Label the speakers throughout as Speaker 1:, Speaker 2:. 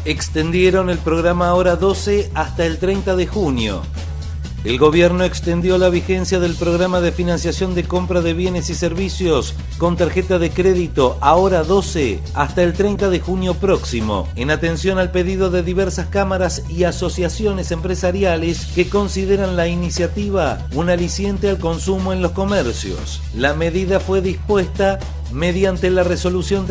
Speaker 1: Extendieron el programa Ahora 12 hasta el 30 de junio. El gobierno extendió la vigencia del programa de financiación de compra de bienes y servicios con tarjeta de crédito Ahora 12 hasta el 30 de junio próximo, en atención al pedido de diversas cámaras y asociaciones empresariales que consideran la iniciativa un aliciente al consumo en los comercios. La medida fue dispuesta mediante la resolución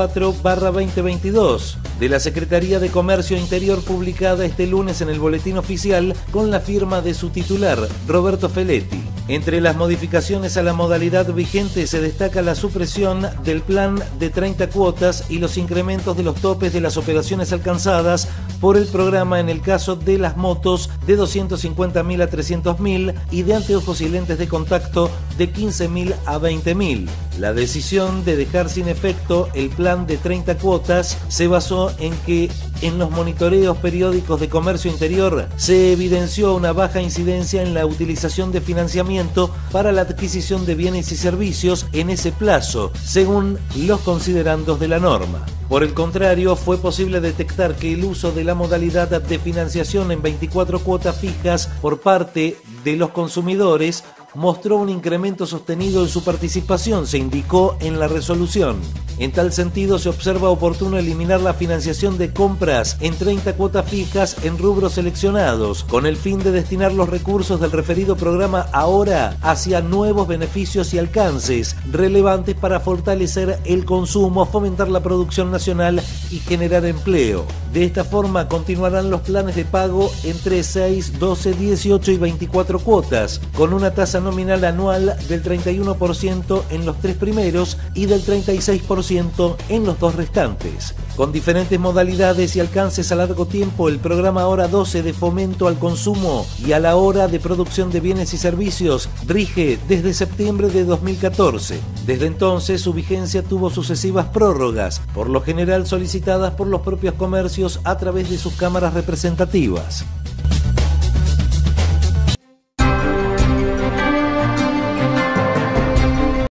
Speaker 1: 34/2022 de la Secretaría de Comercio Interior, publicada este lunes en el Boletín Oficial con la firma de su titular, Roberto Feletti. Entre las modificaciones a la modalidad vigente se destaca la supresión del plan de 30 cuotas y los incrementos de los topes de las operaciones alcanzadas por el programa en el caso de las motos de 250.000 a 300.000 y de anteojos y lentes de contacto de 15.000 a 20.000. La decisión de dejar sin efecto el plan de 30 cuotas se basó en que en los monitoreos periódicos de comercio interior se evidenció una baja incidencia en la utilización de financiamiento para la adquisición de bienes y servicios en ese plazo, según los considerandos de la norma. Por el contrario, fue posible detectar que el uso de la modalidad de financiación en 24 cuotas fijas por parte de los consumidores mostró un incremento sostenido en su participación, se indicó en la resolución. En tal sentido, se observa oportuno eliminar la financiación de compras en 30 cuotas fijas en rubros seleccionados, con el fin de destinar los recursos del referido programa Ahora hacia nuevos beneficios y alcances relevantes para fortalecer el consumo, fomentar la producción nacional y generar empleo. De esta forma, continuarán los planes de pago entre 6, 12, 18 y 24 cuotas, con una tasa nominal anual del 31% en los 3 primeros y del 36% en los 2 restantes. Con diferentes modalidades y alcances a largo tiempo, el programa Ahora 12 de fomento al consumo y a la hora de producción de bienes y servicios rige desde septiembre de 2014. Desde entonces, su vigencia tuvo sucesivas prórrogas, por lo general solicitadas por los propios comercios a través de sus cámaras representativas.